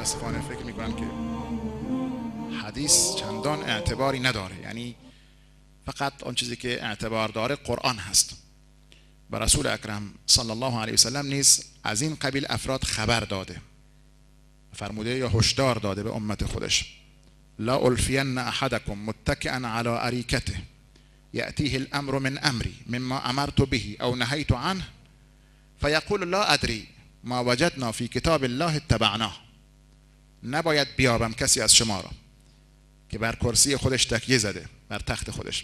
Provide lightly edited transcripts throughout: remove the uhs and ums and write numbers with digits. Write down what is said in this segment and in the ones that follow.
متاسفانه فکر میکنم که حدیث چندان اعتباری نداره، یعنی فقط آن چیزی که اعتبار داره قرآن هست. و رسول اکرم صلی الله علیه وسلم نیز از این قبیل افراد خبر داده، فرموده یا هشدار داده به امت خودش: لا الفین احدکم متکئا علی اریکته یأتیه الامر من امری مما امرت به او نهیت عنه فیقول لا ادری ما وجدنا فی کتاب الله اتبعناه. نباید بیابم کسی از شما را که بر کرسی خودش تکیه زده، بر تخت خودش،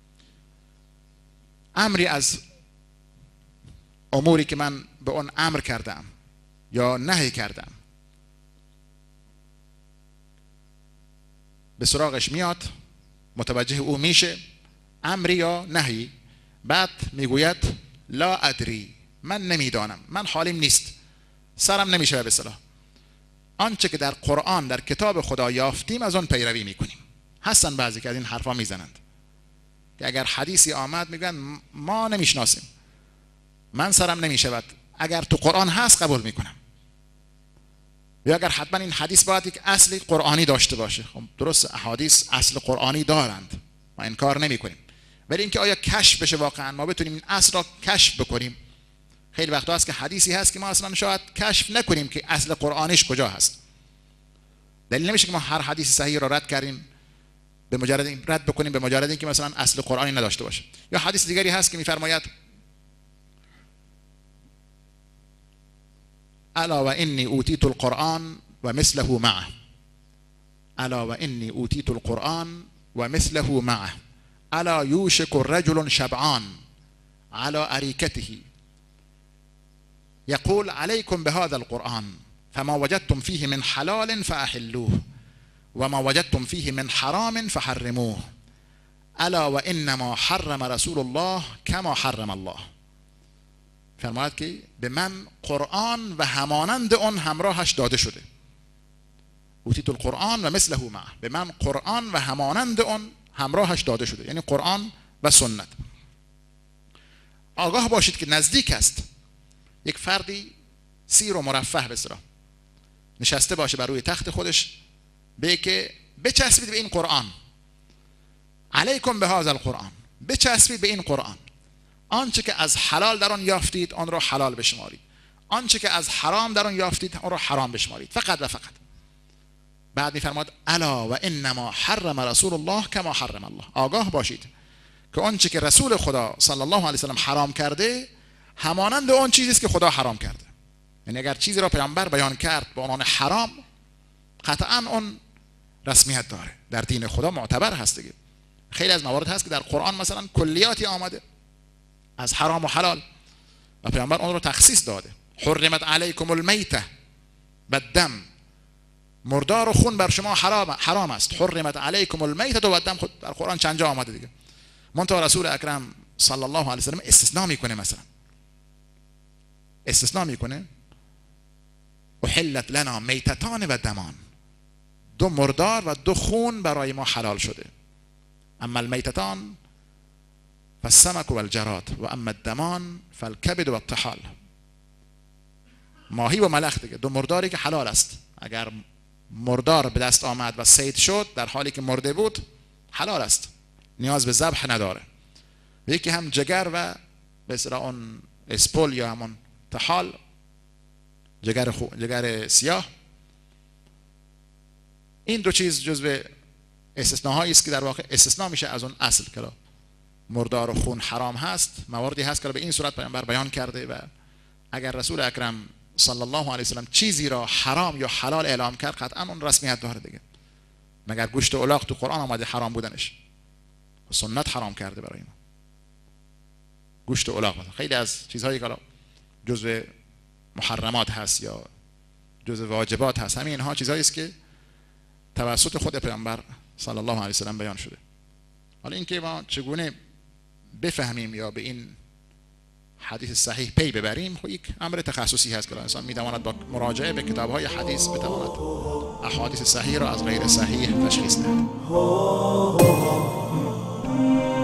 امری از اموری که من به اون امر کردم یا نهی کردم به سراغش میاد، متوجه او میشه، امری یا نهی، بعد میگوید لا ادری، من نمیدانم، من حالیم نیست، سرم نمیشه به اصطلاح. آنچه که در قرآن در کتاب خدا یافتیم از اون پیروی میکنیم. هستن بعضی که از این حرفا میزنند که اگر حدیثی آمد میگن ما نمیشناسیم، من سرم نمیشود، اگر تو قرآن هست قبول میکنم، یا اگر حتما این حدیث باید یک اصل قرآنی داشته باشه. خب درست، احادیث اصل قرآنی دارند، ما انکار نمی کنیم، ولی اینکه آیا کشف بشه واقعا ما بتونیم این اصل را کشف بکنیم. خیلی وقتا هست که حدیثی هست که ما اصلا شاید کشف نکنیم که اصل قرآنیش کجا هست. دلیل نمیشه که ما هر حدیث صحیح را رد کردیم به مجرد رد بکنیم به مجرد اینکه مثلا اصل قرآنی نداشته باشه. یا حدیث دیگری هست که میفرماید الا و انی اوتیت القرآن و مثله معه، الا و انی اوتیت القرآن و مثله معه، الا یوشک رجل شبعان على اریکته یقول علیکم بهذا القرآن فما وجدتم فيه من حلال فاحلوه وما وجدتم فيه من حرام فحرموه الا و انما حرم رسول الله كما حرم الله. فرماید که به من قرآن و همانند اون همراهش داده شده. اوتیت القرآن و مثله معه، به من قرآن و همانند اون همراهش داده شده، یعنی قرآن و سنت. آگاه باشید که نزدیک است یک فردی سیر و مرفه بسرا نشسته باشه بر روی تخت خودش، به که بچسبید به این قرآن، علیکم بهذا القرآن، بچسبید به این قرآن، آنچه که از حلال در آن یافتید آن را حلال بشمارید، آنچه که از حرام در آن یافتید آن را حرام بشمارید، فقط و فقط. بعد می‌فرماد الا و انما حرم رسول الله كما حرم الله، آگاه باشید که آنچه که رسول خدا صلی الله علیه و سلم حرام کرده همانند آن چیزی است که خدا حرام کرده. یعنی اگر چیزی را پیامبر بیان کرد به عنوان حرام، قطعا اون رسمیت داره، در دین خدا معتبر هست دیگه. خیلی از موارد هست که در قرآن مثلا کلیاتی آمده از حرام و حلال و پیامبر اون رو تخصیص داده. حرمت علیکم المیته والدم، مردار و خون بر شما حرام است. حرمت علیکم المیته و الدم، خود در قرآن چند جا آمده دیگه. منتها رسول اکرم صلی الله علیه و سلم استثناء میکنه، مثلا استثناء میکنه احلت لنا میتتان و دمان، دو مردار و دو خون برای ما حلال شده. اما المیتتان فالسمك والجراد و اما الدمان فالکبد و الطحال. ماهی و ملخ دیگه، دو مرداری که حلال است. اگر مردار به دست آمد و صید شد در حالی که مرده بود حلال است، نیاز به ذبح نداره. یکی هم جگر و به اصطلاح اون اسپول یا همون طحال، جگر سیاه. این دو چیز جزو استثناهایی است که در واقع استثناء میشه از اون اصل که مردار و خون حرام هست. مواردی هست که به این صورت پیامبر بیان کرده و اگر رسول اکرم صلی الله علیه و سلم چیزی را حرام یا حلال اعلام کرد قطعا اون رسمیت داره دیگه. مگر گوشت الاغ تو قرآن آمده حرام بودنش؟ سنت حرام کرده برای ما گوشت الاغ. مثلا خیلی از چیزهایی که جزء محرمات هست یا جزء واجبات هست، همین اینها چیزهایی است که توسط خود پیامبر صلی الله علیه و سلم بیان شده. حالا اینکه ما چگونه بفهمیم یا به این حدیث صحیح پی ببریم، خب یک امر تخصصی هست که انسان میتواند با مراجعه به کتاب‌های حدیث بتواند احادیث صحیح را از غیر صحیح تشخیص دهد.